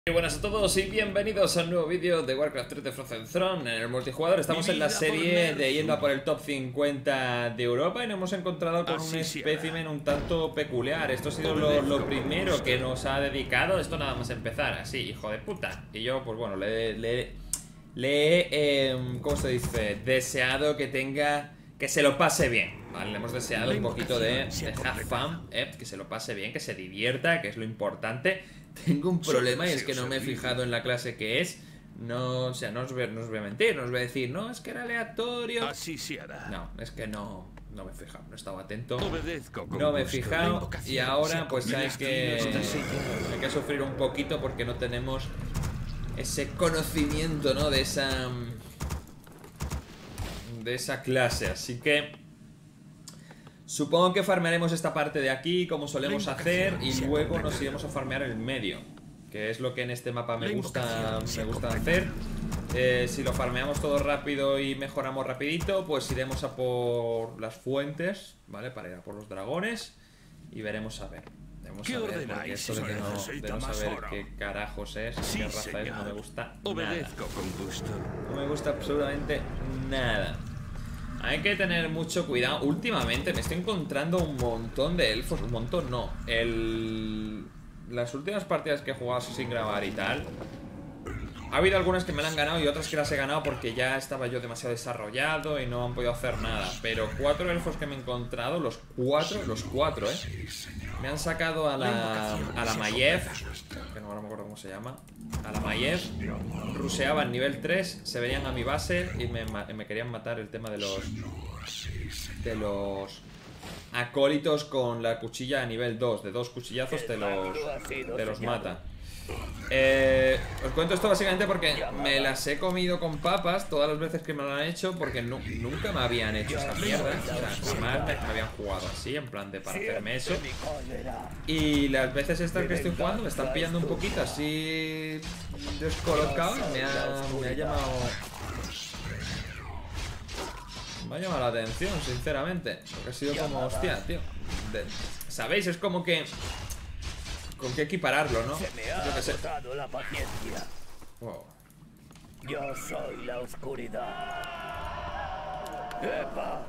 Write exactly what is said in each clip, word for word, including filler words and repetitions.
Muy buenas a todos y bienvenidos a un nuevo vídeo de Warcraft tres de Frozen Throne. En el multijugador estamos en la serie de yendo a por el top cincuenta de Europa y nos hemos encontrado con un espécimen un tanto peculiar. Esto ha sido lo, lo primero que nos ha dedicado. Esto nada más empezar, así, hijo de puta. Y yo, pues bueno, le, le, le he, eh, ¿cómo se dice? Deseado que tenga... que se lo pase bien, ¿vale? Le hemos deseado un poquito de, de have fun, ¿eh? Que se lo pase bien, que se divierta, que es lo importante. Tengo un problema y es que no me he fijado en la clase que es. No, o sea, no os voy, no os voy a mentir, no os voy a decir, no, es que era aleatorio. Así se hará. No, es que no, no me he fijado, no estaba atento. Obedezco con No me he gusto. fijado y ahora pues hay que, hay que sufrir un poquito porque no tenemos ese conocimiento, ¿no? De esa... de esa clase, así que supongo que farmearemos esta parte de aquí como solemos hacer y luego nos iremos a farmear el medio, que es lo que en este mapa me gusta, me gusta hacer. eh, Si lo farmeamos todo rápido y mejoramos rapidito, pues iremos a por las fuentes, ¿vale? Para ir a por los dragones y veremos a ver. Debemos saber, porque esto de, que no, de no saber qué carajos es, qué raza es, no me gusta Obedezco con gusto. No me gusta absolutamente nada. Hay que tener mucho cuidado. Últimamente me estoy encontrando un montón de elfos. Un montón no. El... Las últimas partidas que he jugado sin grabar y tal, ha habido algunas que me la han ganado y otras que las he ganado porque ya estaba yo demasiado desarrollado y no han podido hacer nada. Pero cuatro elfos que me he encontrado, los cuatro, los cuatro, eh me han sacado a la, a la Maiev, que no ahora me acuerdo cómo se llama. A la Maiev, ruseaban nivel tres, se venían a mi base y me, me querían matar el tema de los De los acólitos con la cuchilla a nivel dos. De dos cuchillazos te los, te los mata. Eh, os cuento esto básicamente porque me las he comido con papas todas las veces que me lo han hecho, porque no, nunca me habían hecho esa mierda. O sea, jamás me, me habían jugado así, en plan de para hacerme eso. Y las veces estas que estoy jugando me están pillando un poquito así descolocado. Me ha, me ha llamado Me ha llamado la atención, sinceramente, porque ha sido como, hostia, tío de, ¿sabéis? Es como que con qué equipararlo, ¿no? Se me ha Yo qué sé. agotado la paciencia. Wow. Yo soy la oscuridad. ¡Epa!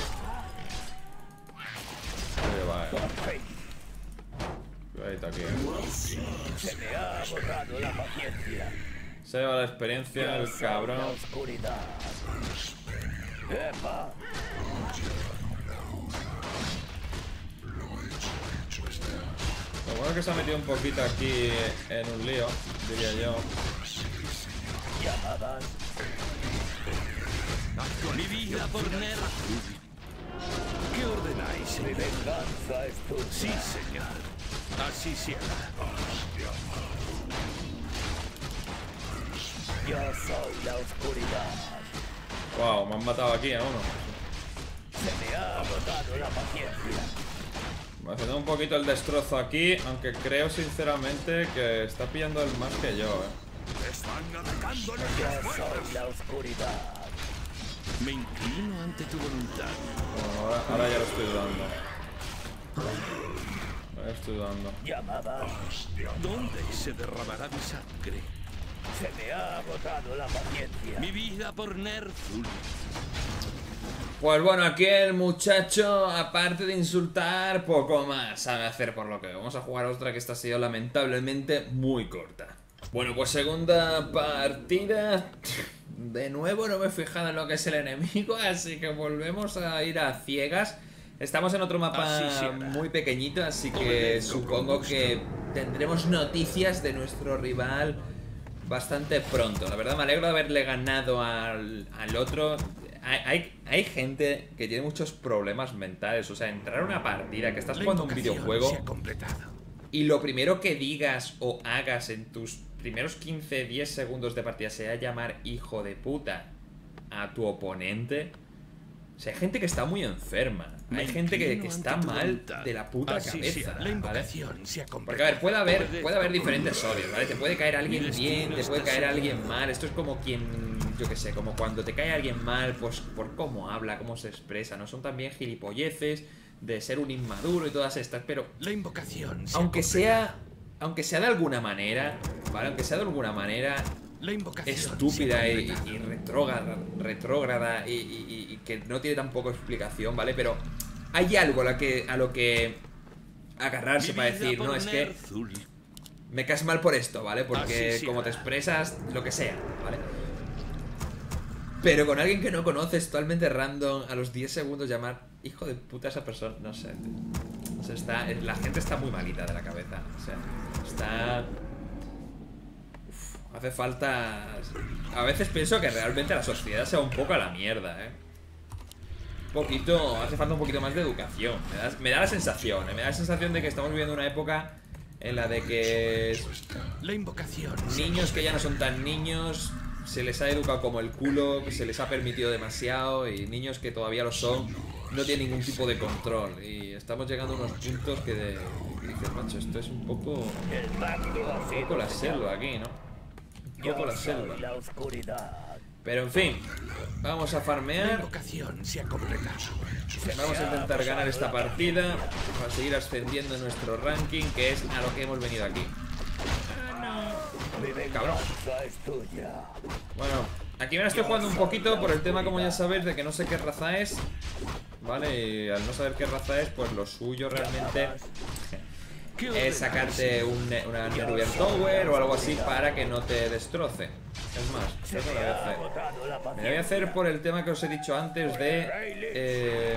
Oye, va, Por fin. cuidadito aquí. Se me ha agotado la paciencia. Se lleva la experiencia, Yo el soy la cabrón. oscuridad. ¡Epa! Lo bueno es que se ha metido un poquito aquí en un lío, diría yo. Llamadas. Mi vida por Ner. ¿Qué ordenáis? Mi venganza es tu. Sí, señor. Así se hará. Yo soy la oscuridad. Wow, me han matado aquí a uno. Se me ha agotado la paciencia. Me haciendo un poquito el destrozo aquí, aunque creo sinceramente que está pillando el más que yo, eh. Están atacando Yo soy la oscuridad. Me inclino ante tu voluntad. Bueno, ahora, ahora ya lo estoy dudando. Ahora ya estoy dudando. Llamadas. ¿Dónde se derramará mi sangre? Se me ha agotado la paciencia. Mi vida por Ner'zhul. Pues bueno, aquí el muchacho, aparte de insultar, poco más sabe hacer, por lo que vamos a jugar otra que esta ha sido lamentablemente muy corta. Bueno, pues segunda partida. De nuevo no me he fijado en lo que es el enemigo, así que volvemos a ir a ciegas. Estamos en otro mapa muy pequeñito, así que supongo que tendremos noticias de nuestro rival bastante pronto. La verdad me alegro de haberle ganado al, al otro. Hay, hay, hay gente que tiene muchos problemas mentales. O sea, entrar a una partida que estás jugando un videojuego y lo primero que digas o hagas en tus primeros quince diez segundos de partida sea llamar hijo de puta a tu oponente. O sea, hay gente que está muy enferma. Hay gente que, que está mal de la puta cabeza, ¿vale? Porque a ver, puede haber, puede haber diferentes odios, ¿vale? Te puede caer alguien bien, te puede caer alguien mal. Esto es como quien, yo qué sé, como cuando te cae alguien mal, pues por cómo habla, cómo se expresa, ¿no? Son también gilipolleces de ser un inmaduro y todas estas, pero La invocación. aunque sea aunque sea de alguna manera, ¿vale? Aunque sea de alguna manera La invocación estúpida y, y retrógrada, retrógrada y, y- y que no tiene tampoco explicación, ¿vale? Pero hay algo a lo que, a lo que agarrarse para decir, no, es que me caes mal por esto, ¿vale? Porque Así como te será. expresas, lo que sea, ¿vale? Pero con alguien que no conoces, totalmente random, a los diez segundos llamar hijo de puta a esa persona, no sé, tío. O sea, está, la gente está muy malita de la cabeza. O sea, está... Uf, hace falta... A veces pienso que realmente la sociedad sea un poco a la mierda, ¿eh? Un poquito... Hace falta un poquito más de educación. Me da, me da la sensación, ¿eh? Me da la sensación de que estamos viviendo una época en la de que La invocación. niños que ya no son tan niños se les ha educado como el culo, que se les ha permitido demasiado, y niños que todavía lo son no tienen ningún tipo de control, y estamos llegando a unos puntos que, de, que dices, macho, esto es un poco El mando ha un sido poco la sellado. selva aquí, ¿no? Un Yo poco la soy selva. la oscuridad. Pero en fin, vamos a La farmear, invocación se ha completado. vamos a intentar ganar esta partida para seguir ascendiendo en nuestro ranking, que es a lo que hemos venido aquí. Mi Cabrón. venganza es tuya. Bueno, aquí me la estoy jugando un poquito por el tema, como ya sabéis, de que no sé qué raza es. Vale, y al no saber qué raza es, pues lo suyo realmente es sacarte un, ne- una Nerubian Tower o algo así para que no te destroce. Es más, eso lo voy a hacer. Agotado la Me lo voy a paciencia. hacer por el tema que os he dicho antes de... eh,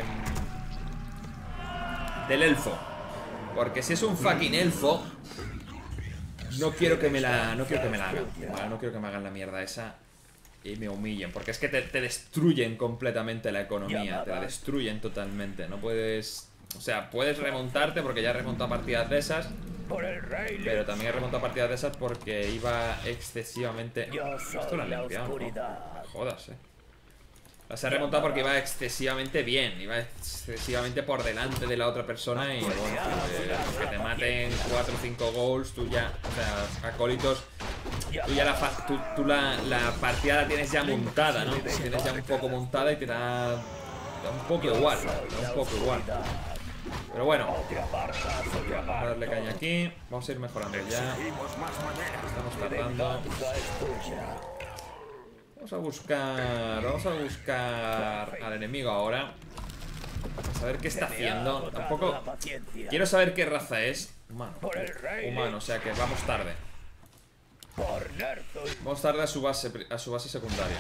del elfo. Porque si es un fucking elfo, no quiero que me la, no quiero que me la hagan, ¿vale? No quiero que me hagan la mierda esa y me humillen, porque es que te, te destruyen completamente la economía, te la destruyen totalmente. No puedes, o sea, puedes remontarte porque ya he remontado partidas de esas, Por el rey. pero también he remontado partidas de esas porque iba excesivamente... Yo Esto lo han soy la limpiado, ¿no? oscuridad. Jodas, eh. Las he remontado porque iba excesivamente bien, iba excesivamente por delante de la otra persona y bueno, que, que te maten cuatro o cinco goals, tú ya, o sea, acólitos, tú ya la, fa- tú, tú la, la partida la tienes ya montada, ¿no? La tienes ya un poco montada y te da, da un poco igual, da un poco igual. Pero bueno, vamos a darle caña aquí, vamos a ir mejorando ya, estamos tardando. Vamos a buscar, vamos a buscar al enemigo ahora. A saber qué está haciendo. Tampoco quiero saber qué raza es. Humano, humano, o sea que vamos tarde. Vamos tarde a su base, a su base secundaria.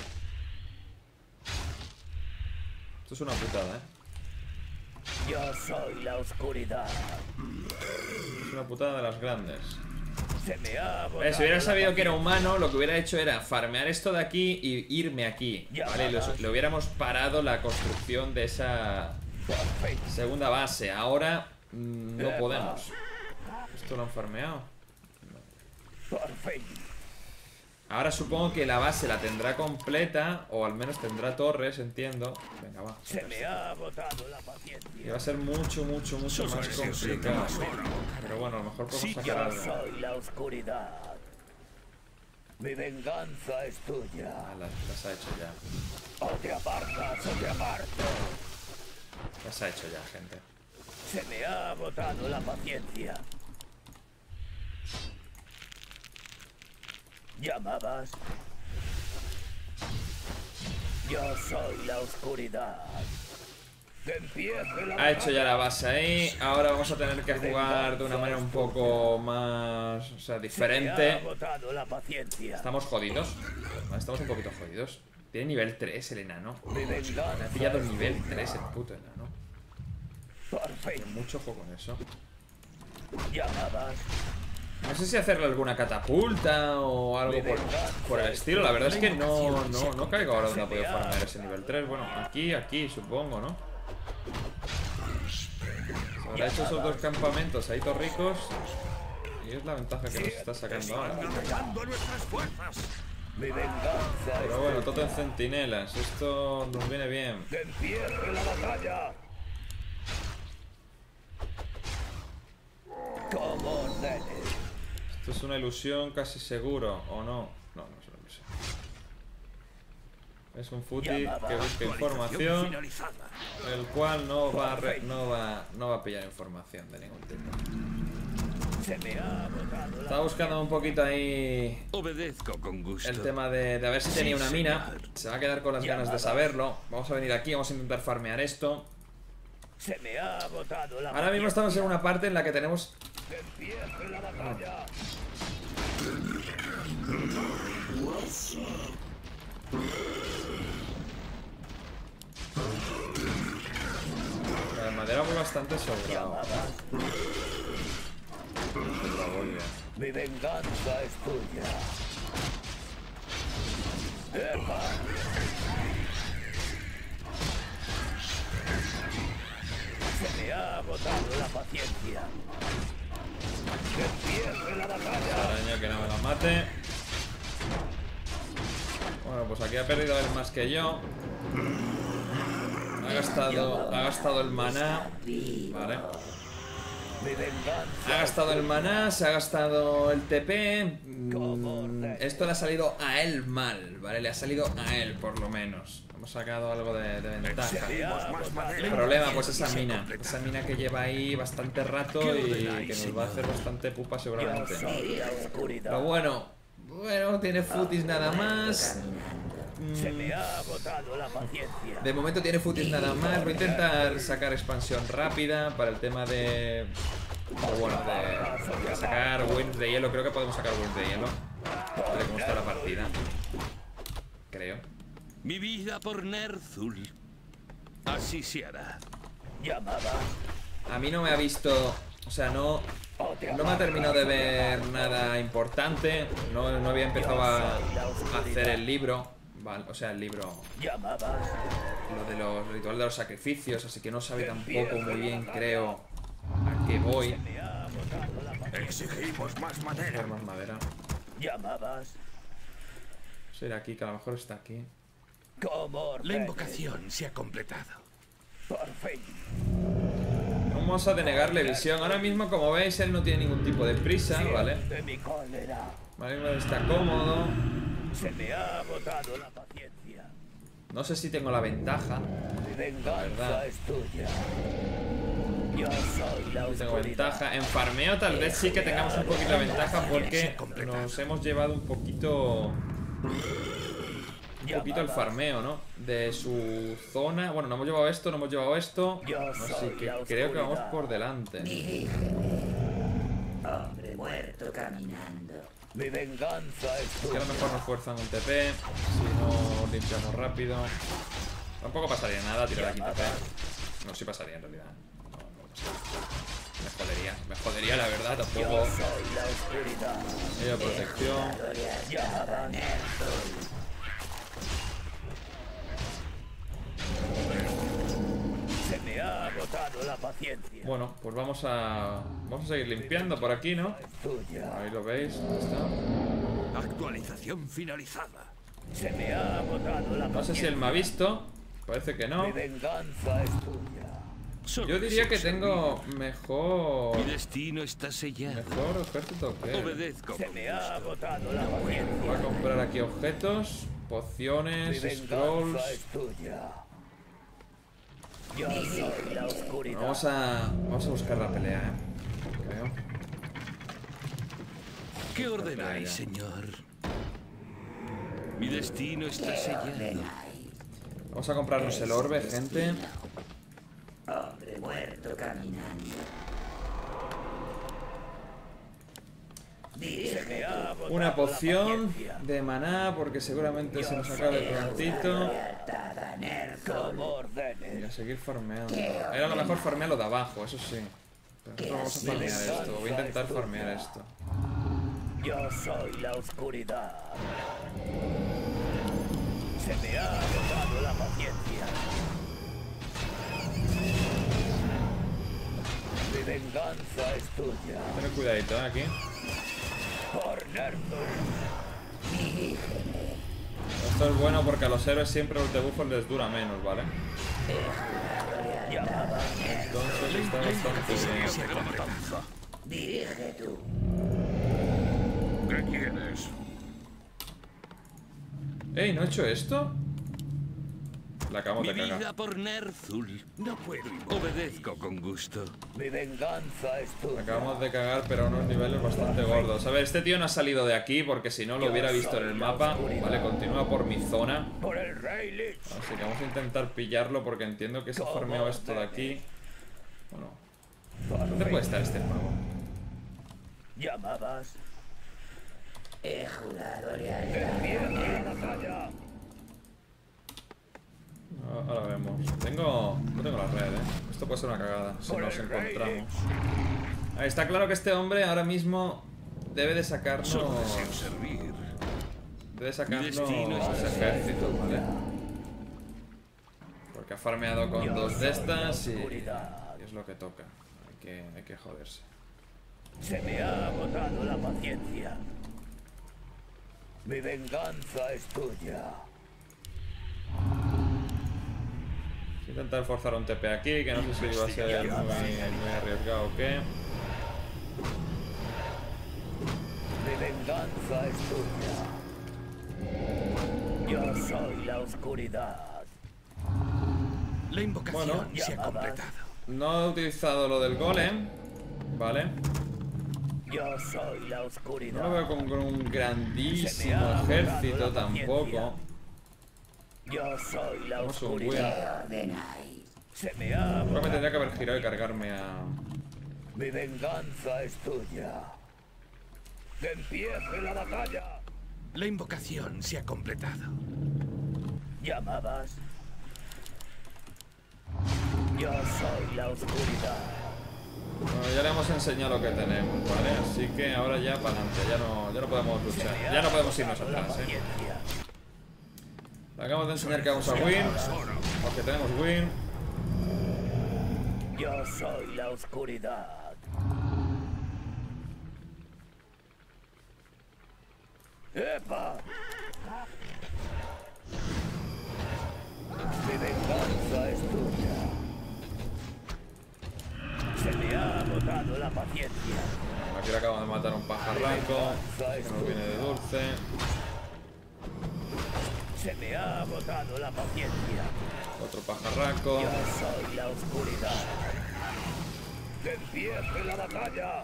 Esto es una putada, eh. Yo soy la oscuridad. Es una putada de las grandes. Se me ha Eh, si hubiera sabido que era humano, lo que hubiera hecho era farmear esto de aquí y irme aquí, ¿vale? Lo, le hubiéramos parado la construcción de esa segunda base. Ahora mmm, no podemos. ¿Esto lo han farmeado? Por fin. Ahora supongo que la base la tendrá completa, o al menos tendrá torres, entiendo. Venga, va. Se me ha agotado la paciencia. Y va a ser mucho, mucho, mucho más complicado. Pero bueno, a lo mejor podemos sacar Yo algo. soy la oscuridad. Mi venganza es tuya. Ah, las, las ha hecho ya. O te apartas o te aparto. Las ha hecho ya, gente. Se me ha agotado la paciencia. ¿Llamabas? Yo soy la oscuridad. Que empiece la Ha hecho ya la base ahí. Ahora vamos a tener que jugar de una manera un poco más, o sea, Me ha diferente. agotado la paciencia. Estamos jodidos. Vale, estamos un poquito jodidos. Tiene nivel tres el enano. Mi Me ha venganza pillado es nivel tuya. tres el puto enano. Por fin. Mucho ojo con eso. ¿Llamabas? No sé si hacerle alguna catapulta o algo por, por el estilo. La verdad es que no, no, no caigo ahora donde ha podido farmear ese nivel tres. Bueno, aquí, aquí, supongo, ¿no? Se habrá hecho esos dos campamentos ahí todos ricos. Y es la ventaja que nos está sacando ahora. Atacando nuestras fuerzas. Mi venganza Pero bueno, todo en centinelas. Esto nos viene bien. Que empiece la batalla. Como ordenes. Esto es una ilusión casi seguro, ¿o no? No, no es una ilusión. Es un footy que busca información, Finalizada. el cual no va a, re- no va, no va a pillar información de ningún tipo. Se me ha agotado la Estaba buscando un poquito ahí Obedezco con gusto. el tema de, de a ver si tenía una mina. Se va a quedar con las ganas de saberlo. Vamos a venir aquí, vamos a intentar farmear esto. Se me ha agotado la Ahora mismo estamos en una parte en la que tenemos... Que empiece la batalla. La madera fue bastante sobrado. Llamadas. Mi venganza es tuya. Epa. Se me ha agotado la paciencia. Que empiece la batalla. Araña que no me la mate. Bueno, pues aquí ha perdido él más que yo. Ha gastado, ha gastado el maná. Vale. Mi venganza. Ha gastado el maná, se ha gastado el T P. Mm, esto le ha salido a él mal, ¿vale? Le ha salido a él, por lo menos. Hemos sacado algo de, de ventaja. Exigimos más madera. El problema, pues esa mina. Esa mina que lleva ahí bastante rato y que nos va a hacer bastante pupa seguramente. Soy la oscuridad. Pero bueno, bueno, tiene futis nada más. Se me ha agotado la paciencia. De momento tiene futis nada más. Voy a intentar sacar expansión rápida para el tema de... o bueno, de, de sacar wins de hielo. Creo que podemos sacar wins de hielo. Tal y como está la partida. Creo. Mi vida por Ner'zhul. Así se hará. Llamada. A mí no me ha visto... O sea, no... No me ha terminado de ver nada importante. No, no había empezado a, a hacer el libro. Vale, o sea, el libro... Llamadas. Lo de los rituales de los sacrificios. Así que no sabe tampoco muy bien, creo, a qué voy. Me ha agotado la paciencia. Exigimos más Voy a madera. más madera. Llamabas. Será aquí, que a lo mejor está aquí. Como La ordenes. invocación se ha completado. Por fin. Vamos a denegarle visión. Ahora mismo, como veis, él no tiene ningún tipo de prisa, ¿vale? De mi cólera. Vale, no está cómodo. Se me ha agotado la paciencia. No sé si tengo la ventaja. Mi verdad. venganza es tuya. Yo soy la No tengo oscuridad. ventaja. En farmeo tal vez sí que tengamos un poquito de ventaja porque nos hemos llevado un poquito... Un poquito el farmeo, ¿no? De su zona. Bueno, no hemos llevado esto, no hemos llevado esto. Así que creo que vamos por delante. Hombre muerto caminando. Mi venganza es Que a tuya. lo mejor nos fuerzan un T P. Si no limpiamos rápido. Tampoco pasaría nada tirar aquí T P. No, sí pasaría en realidad. No, no pasaría. Me jodería, me jodería la verdad, Yo tampoco. soy la oscuridad. Medio protección. Llamadas. Se me ha agotado la paciencia. Bueno, pues vamos a. Vamos a seguir limpiando por aquí, ¿no? Tuya. Ahí lo veis, ¿dónde está? Actualización finalizada. Se me ha agotado la No sé si él me ha visto. Parece que no. Mi venganza es tuya. Solo Yo diría que deseo tengo servir. mejor. Mi destino está sellado. Mejor ejército que él. Obedezco Se con me ha gusto. agotado la Voy paciencia. a comprar aquí objetos, Mi pociones, venganza scrolls. es tuya. Yo soy la oscuridad. Vamos a. Vamos a buscar la pelea, eh. Creo. ¿Qué ordenáis, señor? Mi destino está sellado. Vamos a comprarnos el orbe, gente. Hombre muerto caminando. Se me ha agotado Una la poción paciencia. de maná, porque seguramente se nos acabe prontito. Como Y ordenes. a seguir farmeando. Era lo mejor farmear lo de abajo, eso sí. Pero nosotros vamos a farmear esto. Voy a intentar farmear esto. Yo soy la oscuridad. Se me ha agotado la paciencia. Mi venganza es tuya. Ten cuidadito, ¿eh? Aquí. Por Ner'zhul. Esto es bueno porque a los héroes siempre los debuffos les dura menos, ¿vale? Llamada. Entonces está bastante bien. Se ha completado. Dirige tú. ¿Qué quieres? ¡Ey! ¿No he hecho esto? La acabamos Mi de cagar. vida por Ner'zhul. No puedo. Obedezco con gusto. Mi venganza es tuya. Acabamos de cagar, pero a unos niveles bastante gordos. A ver, este tío no ha salido de aquí porque si no lo hubiera visto en el mapa. Vale, continúa por mi zona. Por el rey Lich. Así que vamos a intentar pillarlo porque entiendo que se ha farmeado esto de aquí. Bueno, ¿dónde puede estar este pavo? Llamabas. He jurado lealtad. Empieza la batalla. Ah, ahora vemos. Tengo... No tengo la red, eh. Esto puede ser una cagada si Por nos el rey encontramos. Ahí está claro que este hombre ahora mismo debe de sacarnos... Solo deseo servir. Debe sacarnos Destino es ese ejército, ¿vale? Porque ha farmeado con dos de estas y... y es lo que toca. Hay que, hay que joderse. Se me ha agotado la paciencia. Mi venganza es tuya. Voy a intentar forzar un T P aquí, que no sé si va a ser muy, muy arriesgado o qué. Mi venganza es tuya. Yo soy la oscuridad. La invocación Bueno. se ha completado. No he utilizado lo del golem, ¿vale? Yo soy la oscuridad. No lo veo con, con un grandísimo ejército tampoco. Yo soy la Vamos a un win. oscuridad. Ordenáis. Se me ha Creo que me agotado. tendría que haber girado y cargarme a... Mi venganza es tuya. Que empiece la batalla. La invocación se ha completado. ¿Llamabas? Yo soy la oscuridad. Bueno, ya le hemos enseñado lo que tenemos, ¿vale? Así que ahora ya para adelante, ya no, ya no podemos luchar. Ya no podemos irnos atrás, ¿eh? Le acabamos de enseñar que vamos a win, porque tenemos win. Yo soy la oscuridad. ¡Epa! Mi venganza es tuya. Se me ha agotado la paciencia. Aquí le acabamos de matar a un pajarraco, que nos viene de dulce. Se me ha agotado la paciencia. Otro pajarraco. Yo soy la oscuridad. ¡Que empiece la batalla!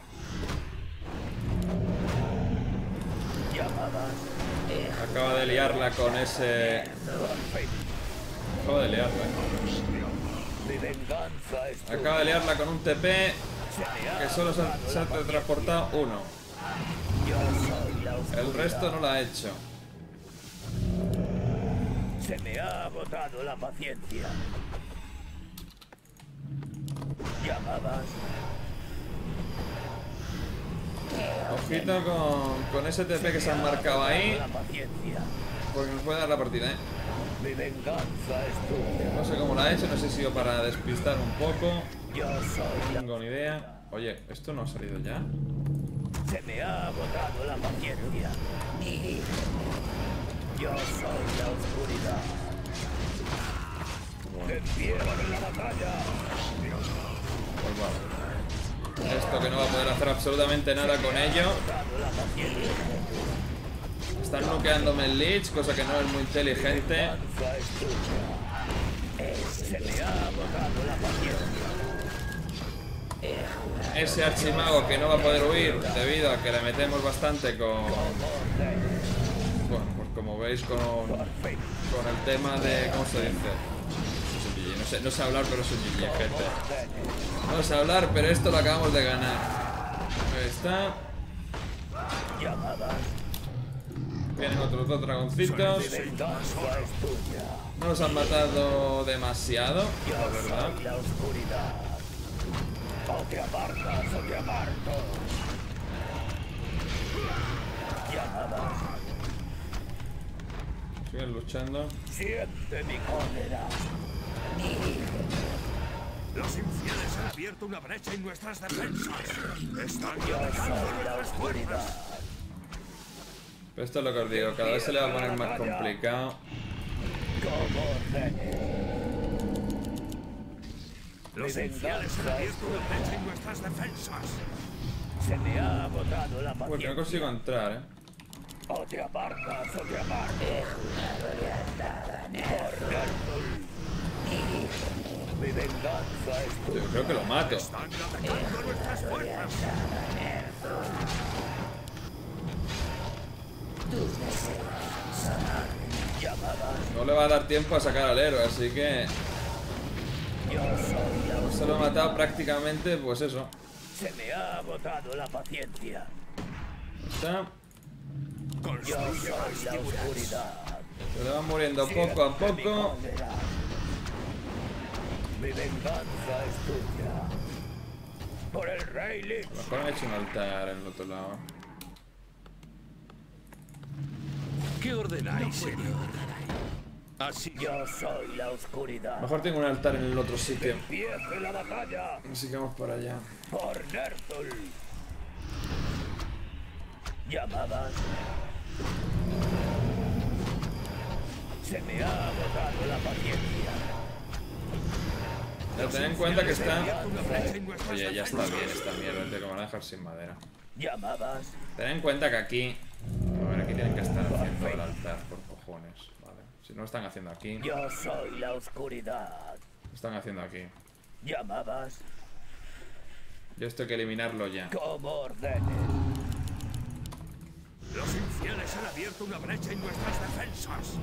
¿Llamabas? Acaba de liarla con ese... Acaba de liarla. Mi venganza es tuya. Acaba de liarla con un T P Se me ha que solo se ha, se ha transportado uno. Yo soy la oscuridad. El resto no lo ha hecho. Se me ha agotado la paciencia. ¿Llamabas? Ojito con, con ese T P que se han marcado ahí, La paciencia. porque nos puede dar la partida, ¿eh? Mi venganza es tuya. No sé cómo lo ha hecho, no sé si ha sido para despistar un poco. Yo soy No la... tengo ni idea. Oye, ¿esto no ha salido ya? Se me ha agotado la paciencia. Yo soy la oscuridad. Que empiece la batalla. Pues vamos. Esto que no va a poder hacer absolutamente nada con ello. Agotado la paciencia. Están noqueándome el Lich, cosa que no es muy inteligente. Venganza es tuya. Se me ha agotado la paciencia. Ese archimago que no va a poder huir debido a que le metemos bastante con... Bueno, pues como veis con, con el tema de... ¿Cómo se dice? Soy G G, No sé, no sé hablar, pero soy G G, gente. No sé hablar, pero esto lo acabamos de ganar. Ahí está. ¿Llamabas? Vienen otros dos dragoncitos. Mi venganza es tuya. No nos han matado demasiado, Yo la verdad. soy la oscuridad. O te apartas o te aparto. ¿Llamabas? Siguen luchando. Siente mi cólera. Los infieles han abierto una brecha en nuestras defensas. Están Yo atacando soy la nuestras oscuridad. fuerzas. Pero esto es lo que os digo, cada vez se le va a poner más complicado. Como ordenes. Los Mi infieles han venganza es abierto una brecha en nuestras defensas. Se me ha agotado la Bueno, paciencia. no consigo entrar, eh. O te apartas o te aparto. He jurado lealtad a Ner'zhul. Mi venganza es tu. Yo creo que lo mato. Están atacando nuestras fuerzas. Llamadas. No le va a dar tiempo a sacar al héroe, así que Yo soy la se lo he matado prácticamente, pues eso. Se me ha agotado la paciencia. Está. Yo Construye soy más la figuras. oscuridad. Se le va muriendo poco a Siempre mi poco. cólera. Mi venganza es tuya. Por el rey Lich. A lo mejor han hecho un altar en el otro lado. ¿Qué ordenáis, señor? Así Yo soy la A oscuridad. lo mejor tengo un altar en el otro sitio. Empiece la batalla Así que vamos para allá. por Nerthul. Llamadas. Se me ha agotado la paciencia. Ya ten en cuenta que está. una brecha en nuestras Oye, ya está defensas. bien esta mierda, tío, que me van a dejar sin madera. Llamadas. Ten en cuenta que aquí. A ver, aquí tienen que estar haciendo el altar por cojones. Vale. Si no lo están haciendo aquí, lo Yo soy la oscuridad. están haciendo aquí. Llamadas. Yo esto hay que eliminarlo ya. Como ordenes. Los infieles han abierto una brecha en nuestras defensas.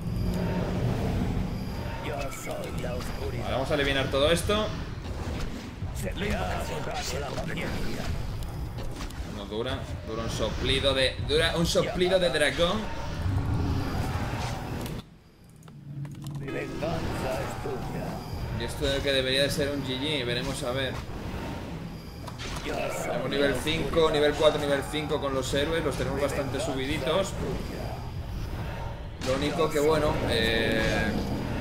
Yo soy la Vale, oscuridad. vamos a eliminar todo esto. Se me ha agotado la paciencia. No dura. Dura un soplido de. Dura un soplido de dragón. Mi venganza es tuya. Y esto que debería de ser un G G. Veremos a ver. Yo soy Tenemos nivel cinco, nivel cuatro, nivel cinco con los héroes. Los tenemos bastante subiditos. Lo único que bueno. Eh,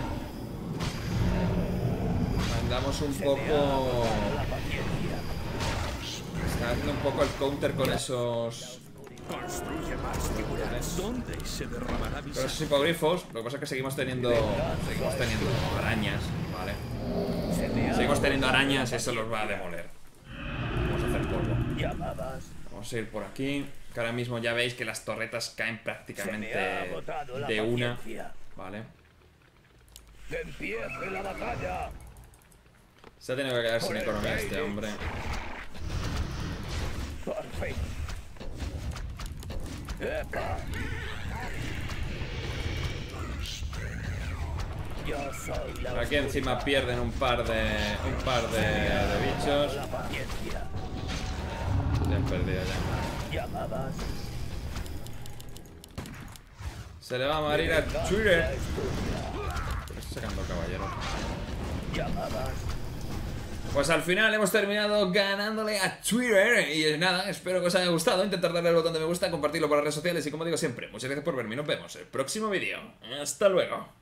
andamos un poco. la paciencia. Está haciendo un poco el counter con esos. Construye más figuras. ¿Dónde se derramará mi Con esos sangre? hipogrifos. Lo que pasa es que seguimos teniendo. Seguimos teniendo arañas. Vale. Se me ha Seguimos teniendo arañas y eso los va a demoler. Vamos a hacer polvo. llamadas. Vamos a ir por aquí. Que ahora mismo ya veis que las torretas caen Se me ha prácticamente agotado la de una. paciencia. Vale. Que empiece la batalla. Se ha tenido que quedar sin economía este hombre. Por fin. ¡Epa! Yo soy la Aquí encima pierden un par de. un par de, de bichos. la paciencia. Ya han perdido ya. Llamadas. Se le va a morir a Twitter. Estoy sacando caballero. Llamadas. Pues al final hemos terminado ganándole a Twitter. Y nada, espero que os haya gustado. Intentar darle al botón de me gusta, compartirlo por las redes sociales. Y como digo siempre, muchas gracias por verme. Nos vemos en el próximo vídeo. Hasta luego.